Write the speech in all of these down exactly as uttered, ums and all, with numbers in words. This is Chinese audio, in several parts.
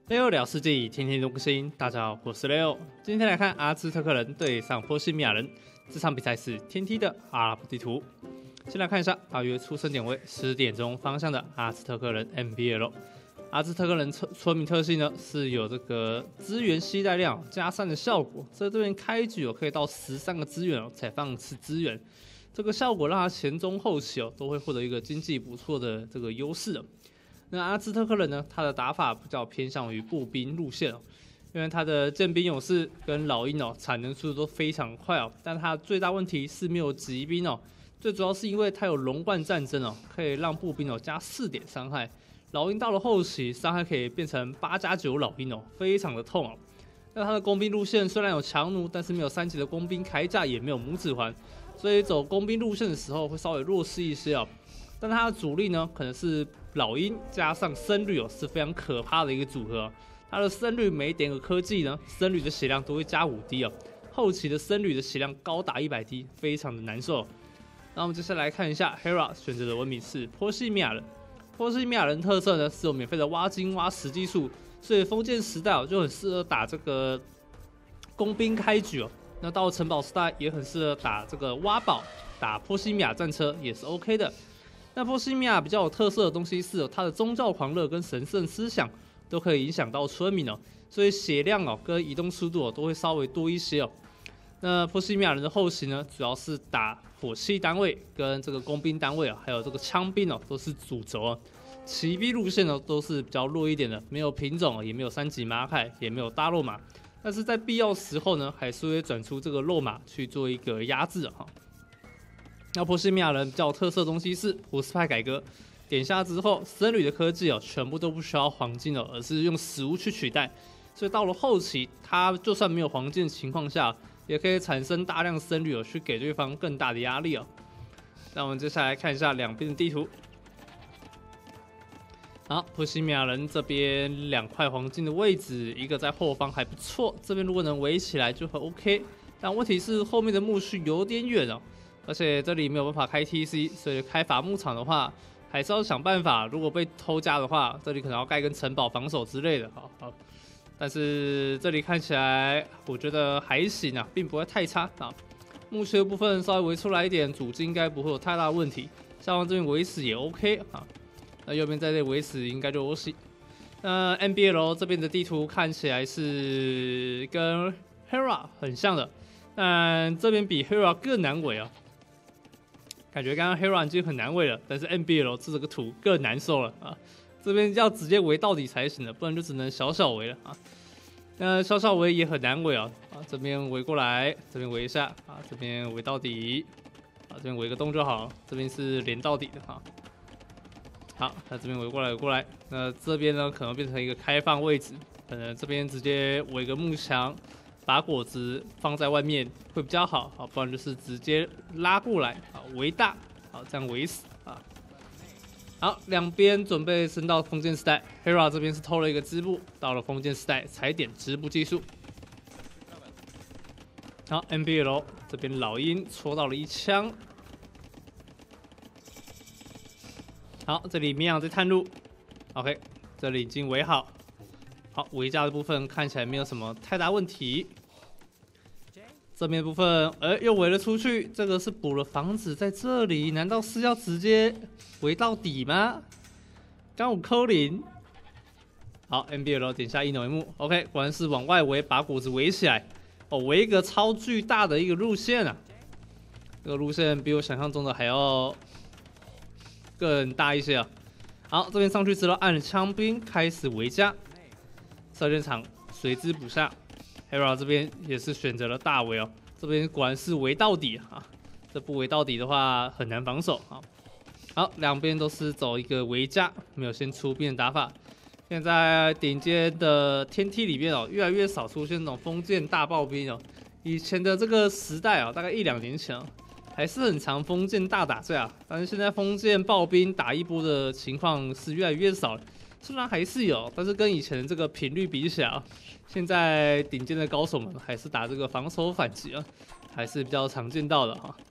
Leo 聊世纪，天天都更新。大家好，我是 Leo。今天来看阿兹特克人对上波西米亚人，这场比赛是天梯的阿拉伯地图。先来看一下大约出生点为十点钟方向的阿兹特克人 M B L。阿兹特克人村民特性呢是有这个资源携带量加三的效果，在这边开局哦可以到十三个资源哦才放一次资源，这个效果让他前中后期哦都会获得一个经济不错的这个优势哦。那阿兹特克人呢，他的打法比较偏向于步兵路线哦，因为他的剑兵勇士跟老鹰哦产能速度都非常快哦，但他的最大问题是没有骑兵哦，最主要是因为他有龙冠战争哦，可以让步兵哦加四点伤害，老鹰到了后期伤害可以变成八加九老鹰哦，非常的痛哦。那他的工兵路线虽然有强弩，但是没有三级的工兵铠甲，也没有拇指环，所以走工兵路线的时候会稍微弱势一些哦。但他的主力呢，可能是老鹰加上僧侣哦，是非常可怕的一个组合哦。他的僧侣每点个科技呢，僧侣的血量都会加五滴哦。后期的僧侣的血量高达一百滴，非常的难受。那我们接下来看一下 Hera 选择的文明是波西米亚人。波西米亚人特色呢是有免费的挖金挖石技术，所以封建时代哦就很适合打这个工兵开局哦。那到了城堡时代也很适合打这个挖宝，打波西米亚战车也是 OK 的。那波西米亚比较有特色的东西是，它的宗教狂热跟神圣思想都可以影响到村民哦，所以血量哦跟移动速度哦都会稍微多一些哦。那波西米亚人的后期呢，主要是打火器单位跟这个工兵单位啊，还有这个枪兵哦都是主轴哦。骑兵路线呢都是比较弱一点的，没有品种，也没有三级马凯，也没有大肉马，但是在必要时候呢，还是会转出这个肉马去做一个压制哈。那波西米亚人比较有特色的东西是波斯派改革，点下之后，僧侣的科技哦，全部都不需要黄金了，而是用食物去取代。所以到了后期，他就算没有黄金的情况下，也可以产生大量僧侣哦，去给对方更大的压力哦。那我们接下来看一下两边的地图。好，波西米亚人这边两块黄金的位置，一个在后方还不错，这边如果能围起来就很 OK。但问题是后面的墓区有点远哦。而且这里没有办法开 T C， 所以开伐木场的话，还是要想办法。如果被偷家的话，这里可能要盖根城堡防守之类的。好，好，但是这里看起来，我觉得还行啊，并不会太差啊。墓区的部分稍微围出来一点，主机应该不会有太大的问题。下方这边围死也 OK 啊。那右边在这围死应该就 OK。那 M B L 这边的地图看起来是跟 Hera 很像的，但这边比 Hera 更难围啊。感觉刚刚 Hera 已经很难围了，但是 M B L 这个图更难受了啊！这边要直接围到底才行了，不然就只能小小围了啊。那小小围也很难围啊！啊，这边围过来，这边围一下啊，这边围到底，啊，这边围个洞就好，这边是连到底的哈。好，那这边围过来，围过来，那这边呢可能变成一个开放位置，可能这边直接围个木墙。把果子放在外面会比较好，好，不然就是直接拉过来，好，围大，好，这样围死啊。好，两边准备升到封建时代 ，Hera 这边是偷了一个织布，到了封建时代才点织布技术。好 ，M B L 这边老鹰戳到了一枪。好，这里绵羊在探路 ，OK， 这里已经围好。好，围架的部分看起来没有什么太大问题。正面部分，哎，又围了出去。这个是补了房子在这里，难道是要直接围到底吗？刚五扣零。好 ，M B L 点下一脑一幕 ，OK， 果然是往外围，把果子围起来。哦，围一个超巨大的一个路线啊！这个路线比我想象中的还要更大一些啊。好，这边上去之后，按枪兵开始围架。射箭场随之补上 ，Hera 这边也是选择了大围哦，这边果然是围到底啊，这不围到底的话很难防守啊。好，两边都是走一个围架，没有先出兵的打法。现在顶尖的天梯里面哦，越来越少出现那种封建大暴兵哦。以前的这个时代啊、哦，大概一两年前、哦、还是很常封建大打架，但是现在封建暴兵打一波的情况是越来越少了。虽然还是有，但是跟以前的这个频率比起来啊，现在顶尖的高手们还是打这个防守反击啊，还是比较常见到的哈。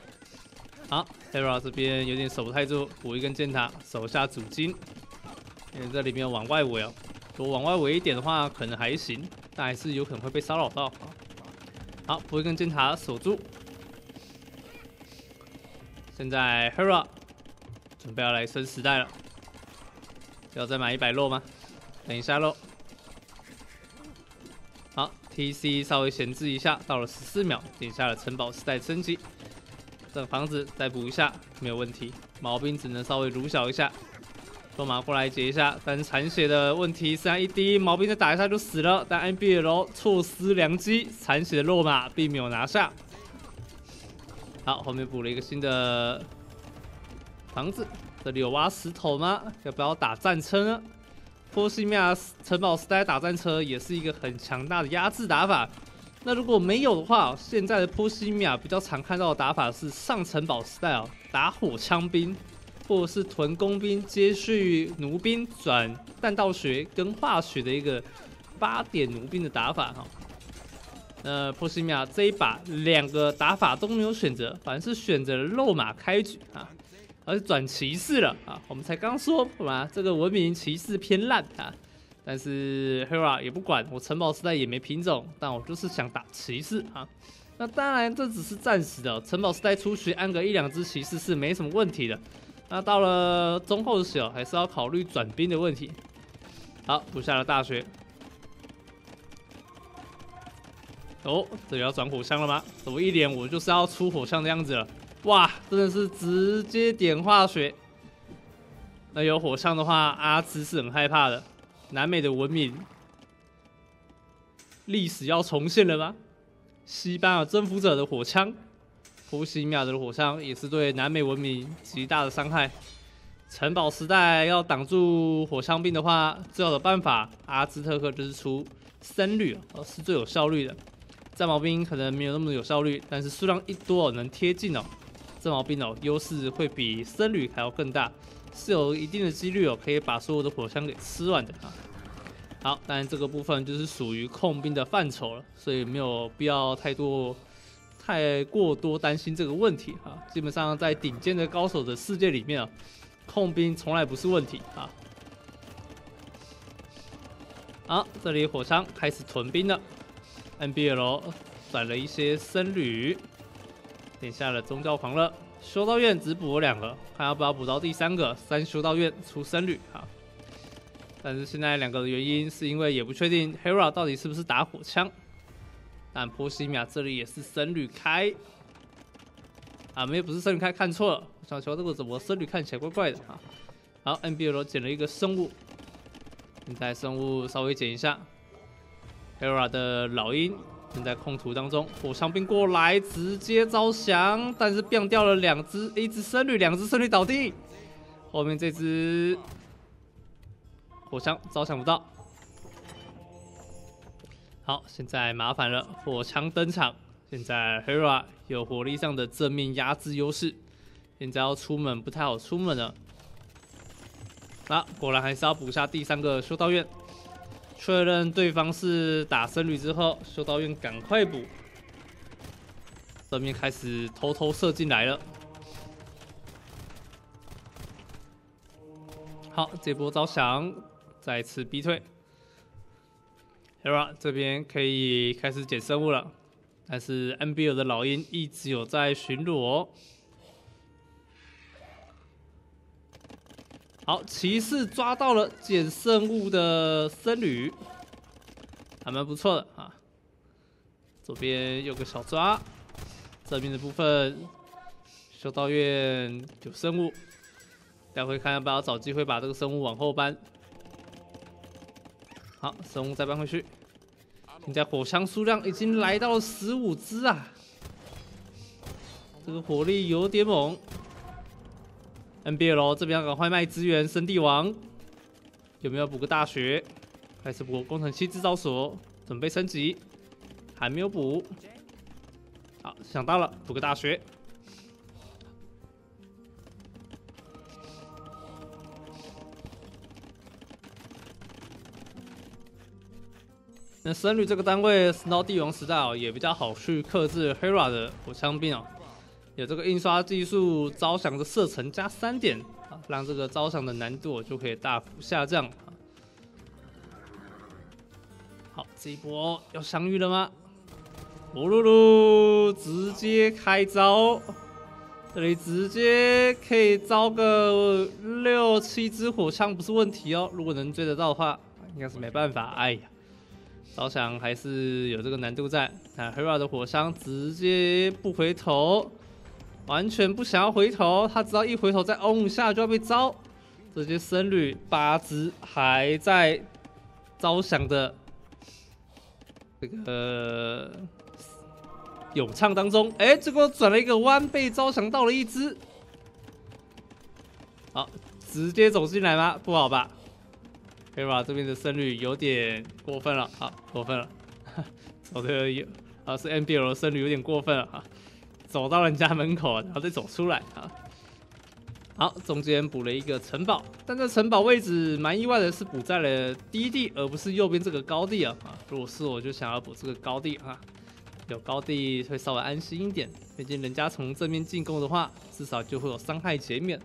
好 ，Hera 这边有点守不太住，补一根箭塔，守下主金。 因为这里面往外围哦，如果往外围一点的话，可能还行，但还是有可能会被骚扰到。好，不会跟箭塔守住。现在 Hera 准备要来升时代了，要再买一百肉吗？等一下喽。好 ，T C 稍微闲置一下，到了十四秒，点下了城堡时代升级。这个房子再补一下，没有问题。毛兵只能稍微撸小一下。罗马过来解一下，但是残血的问题剩下一滴，毛兵再打一下就死了。但 N B L 错失良机，残血的罗马并没有拿下。好，后面补了一个新的房子，这里有挖石头吗？要不要打战车呢？波西米亚城堡时代打战车也是一个很强大的压制打法。那如果没有的话，现在的波西米亚比较常看到的打法是上城堡时代哦，打火枪兵。或者是屯工兵接续弩兵转弹道学跟化学的一个八点弩兵的打法哈。那波西米亚这一把两个打法都没有选择，反而是选择了肉马开局啊，而是转骑士了啊。我们才刚说嘛，这个文明骑士偏烂啊，但是 Hera 也不管，我城堡时代也没品种，但我就是想打骑士啊。那当然这只是暂时的，城堡时代初期安个一两只骑士是没什么问题的。那到了中后期哦，还是要考虑转兵的问题。好，补下了大学。哦，这里要转火枪了吗？怎么一脸我就是要出火枪的样子了？哇，真的是直接点化学。那有火枪的话，阿兹是很害怕的。南美的文明历史要重现了吗？西班牙征服者的火枪。波西米亚的火枪也是对南美文明极大的伤害。城堡时代要挡住火枪兵的话，最好的办法，阿兹特克就是出僧侣哦，是最有效率的。战矛兵可能没有那么有效率，但是数量一多哦，能贴近哦，战矛兵哦优势会比僧侣还要更大，是有一定的几率哦可以把所有的火枪给吃完的啊。好，当然这个部分就是属于控兵的范畴了，所以没有必要太多。太过多担心这个问题啊！基本上在顶尖的高手的世界里面啊，控兵从来不是问题啊。好，这里火枪开始屯兵了 ，N B L 转了一些僧侣，点下了宗教狂热，修道院只补了两个，看要不要补到第三个，三修道院出僧侣啊。但是现在两个的原因是因为也不确定 Hera 到底是不是打火枪。但波西米亚这里也是僧侣开啊，没有不是僧侣开，看错了。我想说这个怎么僧侣看起来怪怪的啊？好 ，N B L 捡了一个生物，现在生物稍微捡一下。Hera 的老鹰正在控图当中，火枪兵过来直接招降，但是变掉了两只，一只僧侣，两只僧侣倒地。后面这只火枪招降不到。好，现在麻烦了，火枪登场。现在 Hera 有火力上的正面压制优势，现在要出门不太好出门了。啊，果然还是要补下第三个修道院。确认对方是打僧侣之后，修道院赶快补。正面开始偷偷射进来了。好，这波招降，再次逼退。Hera 这边可以开始捡生物了，但是 N B L 的老鹰一直有在巡逻。好，骑士抓到了捡生物的僧侣，还蛮不错的啊。左边有个小抓，正面的部分修道院有生物，待会看要不要找机会把这个生物往后搬。好，生物再搬回去。现在火枪数量已经来到了十五只啊，这个火力有点猛。N B L 这边要赶快卖资源，升帝王有没有补个大学？还是补工程器制造所？准备升级，还没有补。好，想到了，补个大学。那僧侣这个单位 ，Snow 帝王时代哦，也比较好去克制 Hera 的火枪兵哦，有这个印刷技术，招降的射程加三点啊， 让这个招降的难度就可以大幅下降。好，这一波要相遇了吗？呼噜噜，直接开招，这里直接可以招个六七支火枪不是问题哦。如果能追得到的话，应该是没办法。哎呀，招降还是有这个难度在。那 Hera 的火枪直接不回头，完全不想要回头，他只要一回头再嗡一下就要被招。这些僧侣八只还在招降的这个咏唱当中，哎，结果转了一个弯，被招降到了一只。好，直接走进来吗？不好吧 ？Hera 这边的僧侣有点过分了，好，过分了，走的有啊是 N B L 的僧侣有点过分了啊，走到人家门口，然后再走出来啊。好，中间补了一个城堡，但这城堡位置蛮意外的，是补在了低地，而不是右边这个高地啊。啊，如果是我就想要补这个高地啊。有高地会稍微安心一点，毕竟人家从正面进攻的话，至少就会有伤害减免。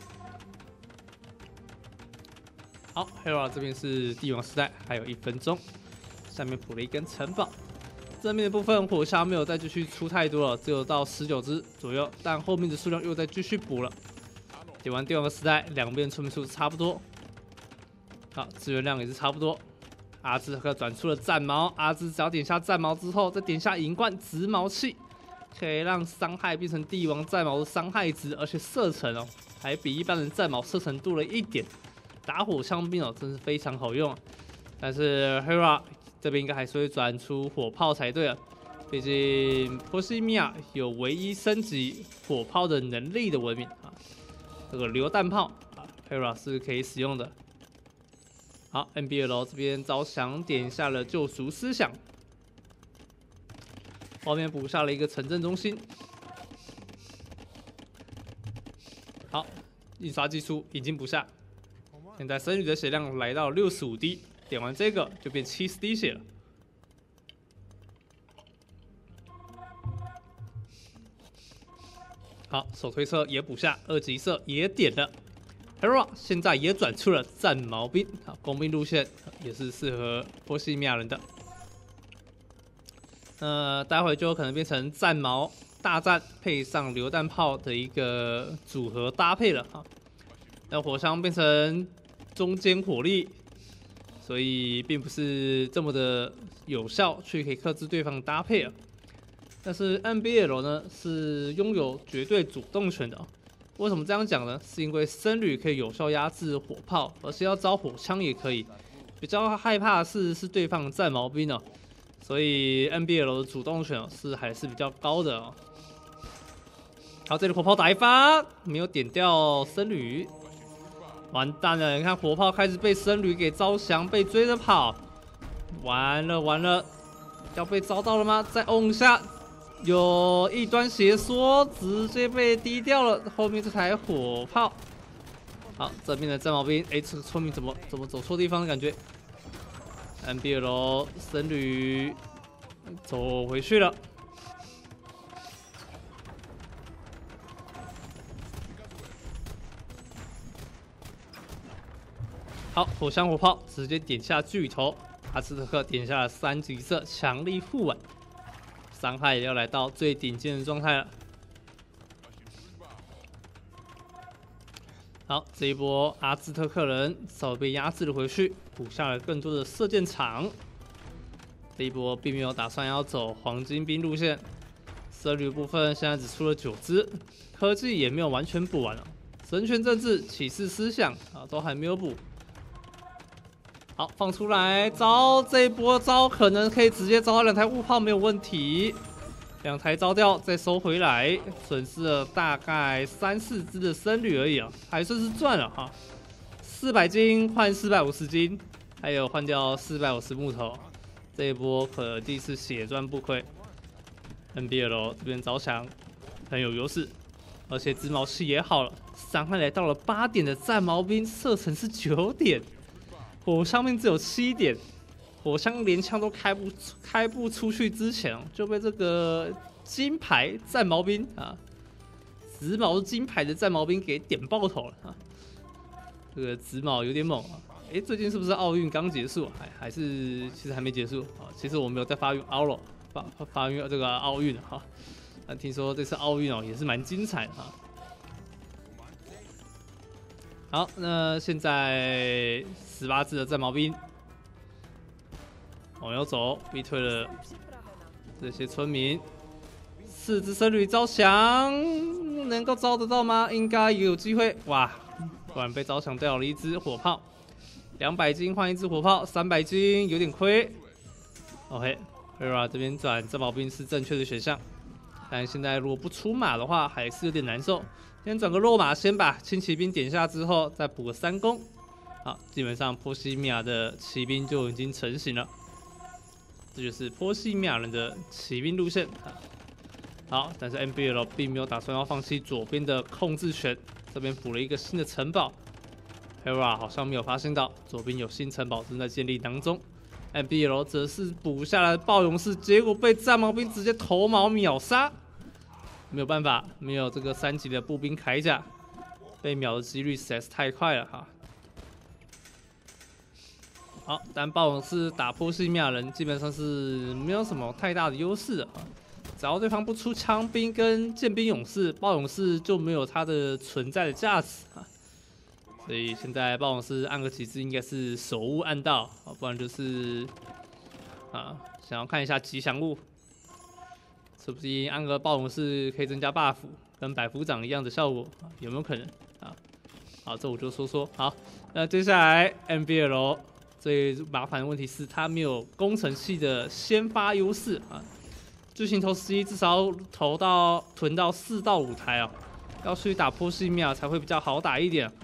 好 ，Hera 这边是帝王时代，还有一分钟，下面补了一根城堡。正面的部分火枪没有再继续出太多了，只有到十九只左右，但后面的数量又在继续补了。点完帝王时代，两边出名数差不多，好，资源量也是差不多。阿兹特克转出了战矛，阿兹只要点下战矛之后，再点下银冠直矛器，可以让伤害变成帝王战矛的伤害值，而且射程哦，还比一般人战矛射程多了一点。打火枪兵哦，真是非常好用啊。但是 Hera 这边应该还是会转出火炮才对啊，毕竟波西米亚有唯一升级火炮的能力的文明啊。这个榴弹炮啊 ，Hera 是可以使用的。好 ，N B L 这边招降点下了救赎思想，后面补下了一个城镇中心。好，印刷技术已经补下，现在僧侣的血量来到六十五滴，点完这个就变七十滴血了。好，手推车也补下，二级射也点了。Hera 现在也转出了战矛兵，啊，工兵路线也是适合波西米亚人的。呃，待会就有可能变成战矛大战配上榴弹炮的一个组合搭配了哈。那火枪变成中间火力，所以并不是这么的有效去可以克制对方的搭配啊。但是 N B L 呢是拥有绝对主动权的。为什么这样讲呢？是因为僧侣可以有效压制火炮，而且要招火枪也可以。比较害怕的是是对方的战矛兵哦，所以 N B L 的主动权是还是比较高的哦。好，这里火炮打一发，没有点掉僧侣，完蛋了！你看火炮开始被僧侣给招降，被追着跑，完了完了，要被招到了吗？再嗡一下。有异端邪说，直接被低掉了。后面这台火炮，好，这边的战矛兵，哎，这个村民怎么怎么走错地方的感觉 ？N B L 僧侣走回去了。好，火枪火炮直接点下巨头，阿兹特克点下了三级射，强力护腕。伤害也要来到最顶尖的状态了。好，这一波阿兹特克人稍微被压制了回去，补下了更多的射箭场。这一波并没有打算要走黄金兵路线，僧侣部分现在只出了九只，科技也没有完全补完了。神权政治、启示思想啊，都还没有补。好，放出来招，这一波招可能可以直接招到两台雾炮没有问题，两台招掉再收回来，损失了大概三四只的僧侣而已啊，还算是赚了哈。四百金换四百五十金，还有换掉四百五十木头，这一波可定是血赚不亏。N B L 这边招降很有优势，而且织毛器也好了，伤害来到了八点的战矛兵，射程是九点。火枪兵只有七点，火枪连枪都开不开不出去之前，就被这个金牌战矛兵啊，直矛金牌的战矛兵给点爆头了啊！ 这个紫卯有点猛啊！哎，最近是不是奥运刚结束？还还是其实还没结束啊？其实我没有在发运奥了，发发运这个奥运哈。但听说这次奥运哦也是蛮精彩的哈。好，那现在十八只的战矛兵往右走，逼退了这些村民。四只僧侣招降，能够招得到吗？应该也有机会。哇，果然被招降掉了一只火炮。两百金换一只火炮，三百金有点亏。OK，Hera 这边转战矛兵是正确的选项，但现在如果不出马的话，还是有点难受。先转个肉马，先把轻骑兵点下之后，再补个三攻。好，基本上波西米亚的骑兵就已经成型了。这就是波西米亚人的骑兵路线。好，但是 N B L 并没有打算要放弃左边的控制权，这边补了一个新的城堡。Hera 好像没有发现到左边有新城堡正在建立当中。N B L 则是补下来暴勇士，结果被战矛兵直接头毛秒杀。没有办法，没有这个三级的步兵铠甲，被秒的几率实在是太快了哈。好，但暴勇士打波西米亚人基本上是没有什么太大的优势的啊。只要对方不出枪兵跟剑兵勇士，暴勇士就没有它的存在的价值啊。所以现在暴勇士按个旗帜应该是守物按到，不然就是啊想要看一下吉祥物，说不定按个暴勇士可以增加 buff， 跟百夫长一样的效果，有没有可能啊？好，这我就说说。好，那接下来 N B L 最麻烦的问题是它没有工程器的先发优势啊。巨型投十一至少投到囤到四到五台啊，要去打波西米亚才会比较好打一点。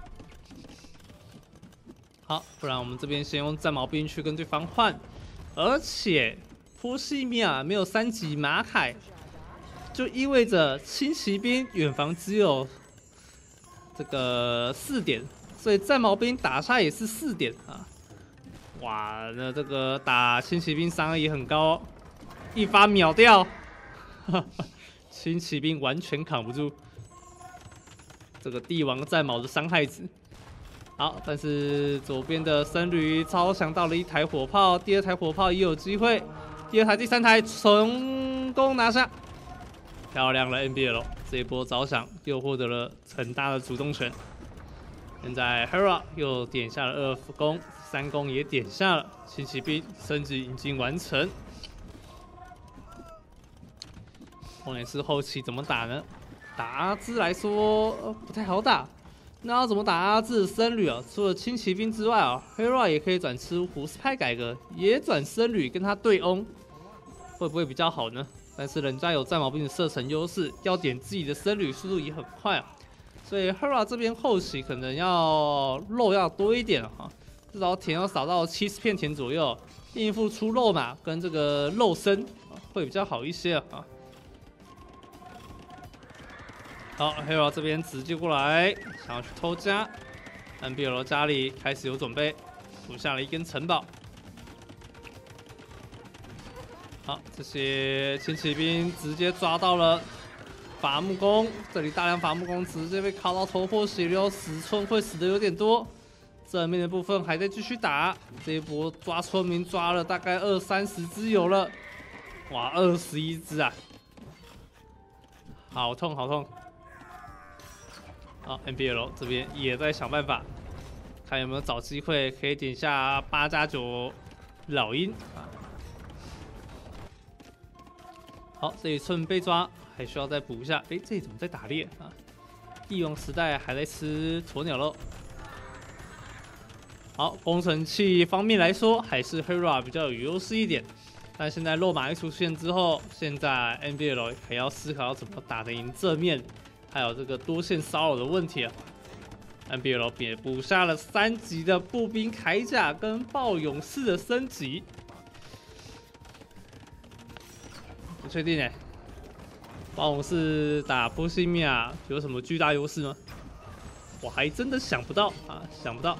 好，不然我们这边先用战矛兵去跟对方换，而且波西米亚没有三级马铠，就意味着轻骑兵远防只有这个四点，所以战矛兵打下也是四点啊。哇，那这个打轻骑兵伤害也很高哦。一发秒掉，轻骑兵完全扛不住这个帝王战矛的伤害值。好，但是左边的僧侣超强到了一台火炮，第二台火炮也有机会，第二台、第三台成功拿下，漂亮了 N B L 这一波着想又获得了很大的主动权。现在 Hera 又点下了二攻，三攻也点下了，轻骑兵升级已经完成。重点是后期怎么打呢？打阿兹来说、呃、不太好打。那要怎么打阿兹僧侣啊？除了轻骑兵之外啊 ，Hera 也可以转出胡斯派改革，也转僧侣跟他对翁，会不会比较好呢？但是人家有战矛兵的射程优势，要点自己的僧侣速度也很快啊。所以 Hera 这边后期可能要肉要多一点啊，至少田要扫到七十片田左右，应付出肉马跟这个肉身会比较好一些啊。好 ，Hera 这边直接过来，想要去偷家。N B L 家里开始有准备，补下了一根城堡。好，这些轻骑兵直接抓到了伐木工，这里大量伐木工直接被烤到头破血流，死村会死的有点多。正面的部分还在继续打，这一波抓村民抓了大概二三十只有了，哇，二十一只啊，好痛好痛！好 ，N B L 这边也在想办法，看有没有找机会可以点下八加九老鹰啊。好，这一寸被抓，还需要再补一下。哎，这里怎么在打猎啊？帝王时代还在吃鸵鸟肉。好，工程器方面来说，还是 Hera 比较有优势一点。但现在肉马一出现之后，现在 N B L 还要思考要怎么打得赢正面，还有这个多线骚扰的问题啊。N B L 也补下了三级的步兵铠甲跟暴勇士的升级，不确定哎。暴勇士打波西米亚有什么巨大优势吗？我还真的想不到啊，想不到。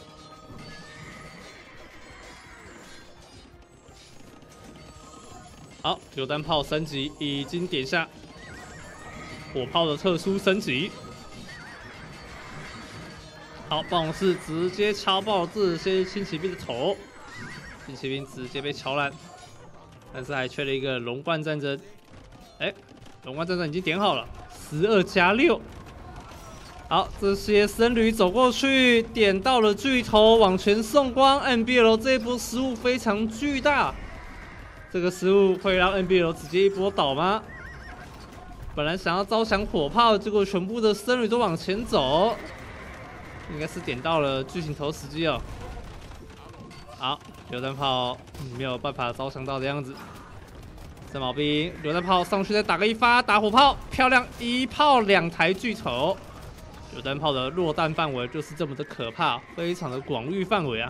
好，榴弹炮升级已经点下，火炮的特殊升级。 好，暴龙士直接敲爆这些轻骑兵的头，轻骑兵直接被敲烂，但是还缺了一个龙冠战争。哎，龙冠战争已经点好了，十二加六。好，这些僧侣走过去，点到了巨头，往前送光。N B L 这一波失误非常巨大，这个失误会让 N B L 直接一波倒吗？本来想要招降火炮，结果全部的僧侣都往前走。应该是点到了巨型头时机哦。好，榴弹炮没有办法招降到的样子。战矛兵榴弹炮上去再打个一发，打火炮，漂亮，一炮两台巨头。榴弹炮的落弹范围就是这么的可怕，非常的广域范围啊！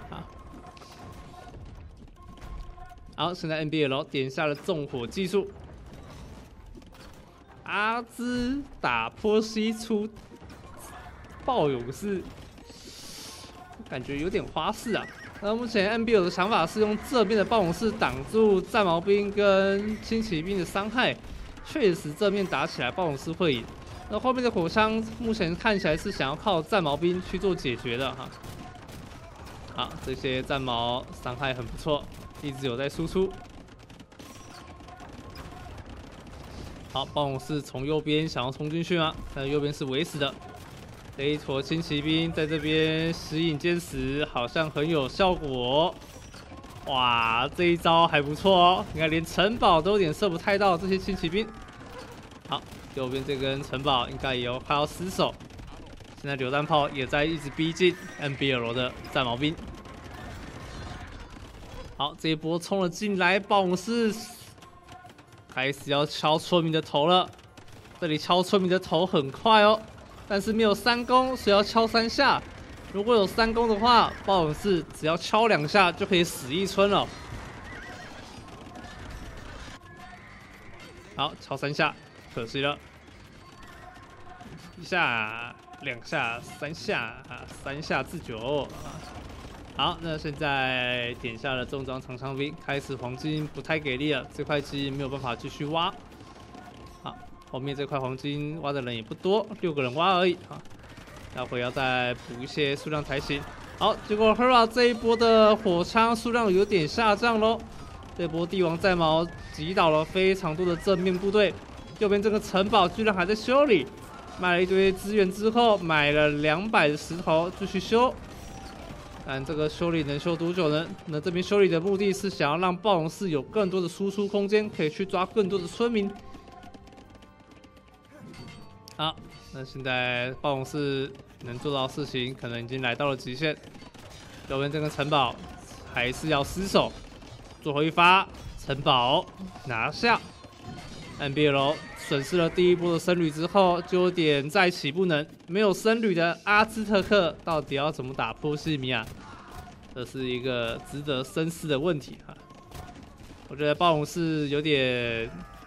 好，现在 N B L 点下了纵火技术，阿兹打波西出暴勇士。感觉有点花式啊。那目前 N B L 的想法是用这边的暴勇士挡住战矛兵跟轻骑兵的伤害，确实正面打起来暴勇士会赢。那后面的火枪目前看起来是想要靠战矛兵去做解决的哈。好，这些战矛伤害很不错，一直有在输出。好，暴勇士从右边想要冲进去吗？但右边是围死的。这一坨轻骑兵在这边时隐兼时，好像很有效果。哇，这一招还不错哦！你看，连城堡都有点射不太到这些轻骑兵。好，右边这根城堡应该也有快要失守。现在榴弹炮也在一直逼近 N B L 的战矛兵。好，这一波冲了进来，暴勇士开始要敲村民的头了。这里敲村民的头很快哦。但是没有三攻，所以要敲三下。如果有三攻的话，暴勇士只要敲两下就可以死一村了。好，敲三下，可惜了。一下、两下、三下啊，三下自救啊。好，那现在点下了重装长枪兵，开始黄金不太给力了，这块基因没有办法继续挖。好。后面这块黄金挖的人也不多，六个人挖而已啊，待会要再补一些数量才行。好，结果 Hera 这一波的火枪数量有点下降喽。这波帝王战矛击倒了非常多的正面部队，右边这个城堡居然还在修理，卖了一堆资源之后，买了两百的石头继续修。但这个修理能修多久呢？那这边修理的目的是想要让暴龙士有更多的输出空间，可以去抓更多的村民。好，那现在暴龙士能做到的事情可能已经来到了极限。右边这个城堡还是要失守，最后一发城堡拿下。N B L 损失了第一波的僧侣之后，就有点再起不能。没有僧侣的阿兹特克到底要怎么打波西米亚？这是一个值得深思的问题哈。我觉得暴龙士有点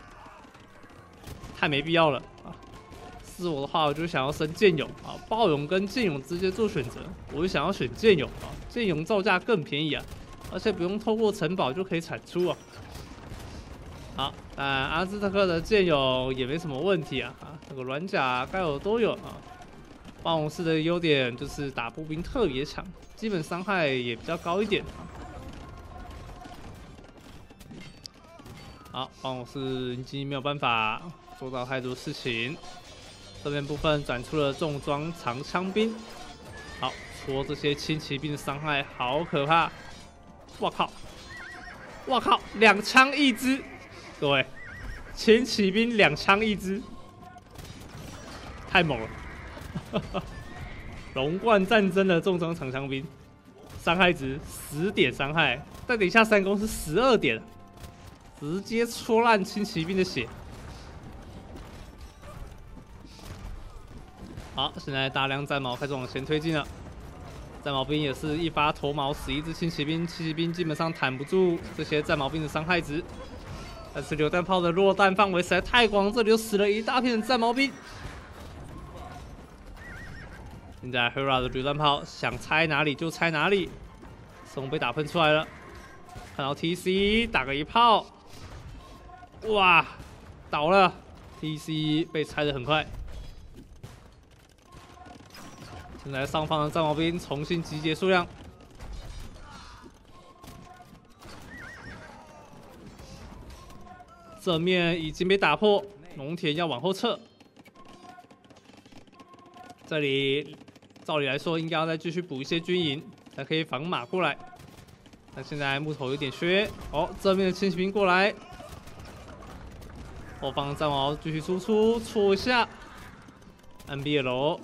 太没必要了啊。是我的话，我就想要升剑勇啊，暴勇跟剑勇之间做选择，我就想要选剑勇啊，剑勇造价更便宜啊，而且不用透过城堡就可以产出啊。好，但阿兹特克的剑勇也没什么问题啊，啊，这个软甲该有都有啊。暴勇士的优点就是打步兵特别强，基本伤害也比较高一点啊。好，暴勇士已经没有办法做到太多事情。这边部分转出了重装长枪兵，好，戳这些轻骑兵的伤害好可怕！我靠，我靠，两枪一支，各位，轻骑兵两枪一支，太猛了！龙冠战争的重装长枪兵，伤害值十点伤害，但等一下三攻是十二点，直接戳烂轻骑兵的血。好，现在大量战矛开始往前推进了，战矛兵也是一发头矛死一只轻骑兵，轻骑兵基本上挡不住这些战矛兵的伤害值。但是榴弹炮的落弹范围实在太广，这里又死了一大片的战矛兵。现在 Hera 的榴弹炮想拆哪里就拆哪里，松被打喷出来了，看到 T C 打个一炮，哇，倒了 ，T C 被拆得很快。 现在上方的战矛兵重新集结数量，正面已经被打破，农田要往后撤。这里照理来说应该要再继续补一些军营，才可以防马过来。但现在木头有点缺，哦，正面的轻骑兵过来，后方的战矛继续输出，戳一下 ，N B L。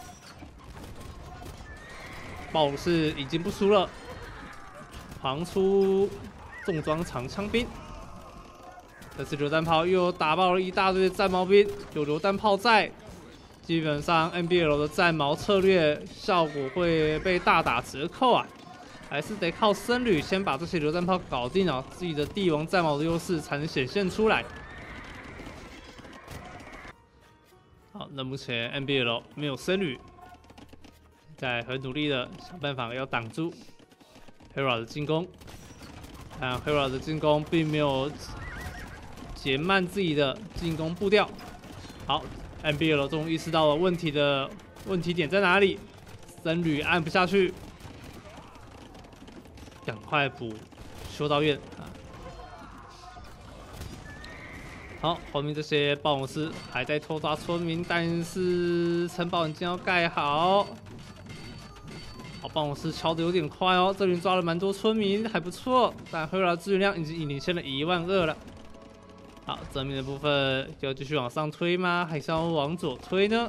暴武士已经不输了，旁出重装长枪兵。这次榴弹炮又打爆了一大堆的战矛兵，有榴弹炮在，基本上 N B L 的战矛策略效果会被大打折扣啊！还是得靠僧侣先把这些榴弹炮搞定啊，自己的帝王战矛的优势才能显现出来。好，那目前 N B L 没有僧侣。在很努力的想办法要挡住 Hera 的进攻，但 Hera 的进攻并没有减慢自己的进攻步调。好 ，N B L 终于意识到了问题的问题点在哪里，僧侣按不下去，赶快补修道院啊！好，后面这些暴龙师还在偷抓村民，但是城堡已经要盖好。好，暴龙师敲得有点快哦，这里抓了蛮多村民，还不错。但 Hera 的资源量已经领先了一万二了。好，正面的部分要继续往上推吗？还是要往左推呢？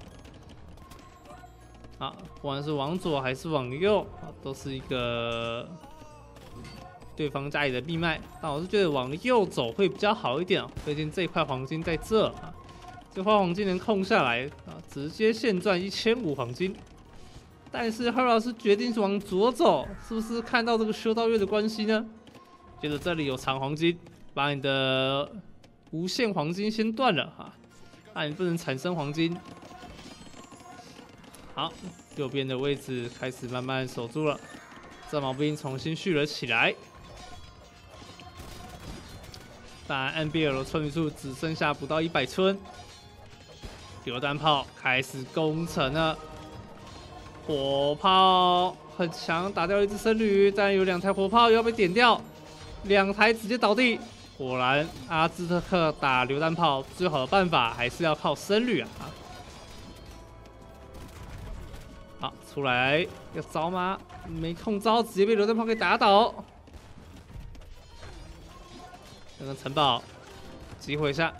好，不管是往左还是往右，都是一个对方家里的命脉。但我是觉得往右走会比较好一点哦，毕竟这块黄金在这啊，这块黄金能控下来啊，直接现赚一千五黄金。但是 Hera 是决定往左走，是不是看到这个修道院的关系呢？觉得这里有长黄金，把你的无限黄金先断了哈，那你不能产生黄金。好，右边的位置开始慢慢守住了，战矛兵重新续了起来。但 N B L 的村民数只剩下不到一百村，榴弹炮开始攻城了。火炮很强，打掉一只僧侣，但有两台火炮要被点掉，两台直接倒地。果然，阿兹特克打榴弹炮最好的办法还是要靠僧侣啊！好，出来要招吗？没空招，直接被榴弹炮给打倒。这个城堡击毁一下，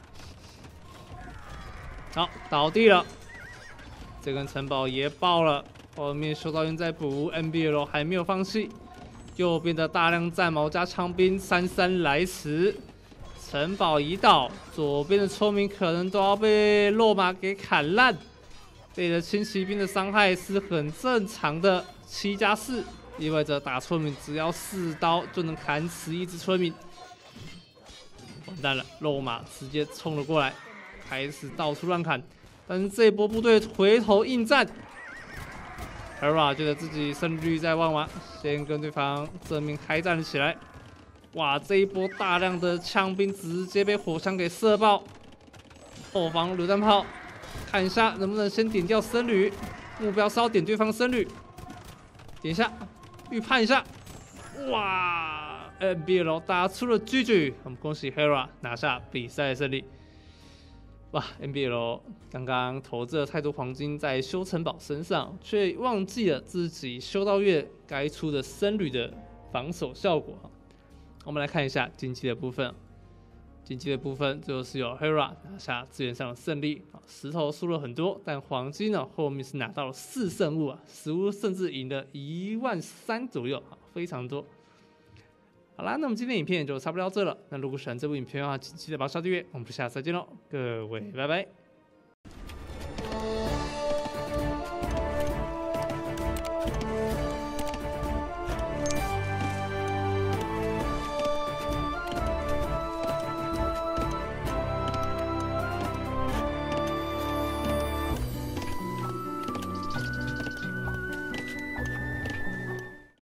好，倒地了。这根城堡也爆了。后面修道院在补 ，N B L 还没有放弃。右边的大量战矛加枪兵姗姗来迟，城堡已倒，左边的村民可能都要被落马给砍烂。对着轻骑兵的伤害是很正常的，七加四意味着打村民只要四刀就能砍死一只村民。完蛋了，落马直接冲了过来，开始到处乱砍。但是这一波部队回头应战。Hera 觉得自己胜率在望完，先跟对方正面开战了起来。哇，这一波大量的枪兵直接被火枪给射爆，后方榴弹炮，看一下能不能先点掉僧侣，目标是要点对方僧侣，点一下，预判一下。哇 ，N B L 打出了 G G， 我们恭喜 Hera 拿下比赛胜利。哇 ，N B L 刚刚投资了太多黄金在修城堡身上，却忘记了自己修道院该出的僧侣的防守效果。我们来看一下经济的部分，经济的部分最后是有 Hera 拿下资源上的胜利，石头输了很多，但黄金呢后面是拿到了四胜物啊，实物甚至赢了一万三左右，非常多。好啦，那我们今天的影片就差不多到这了。那如果喜欢这部影片的话，请记得帮我订阅。我们下次再见喽，各位，拜拜。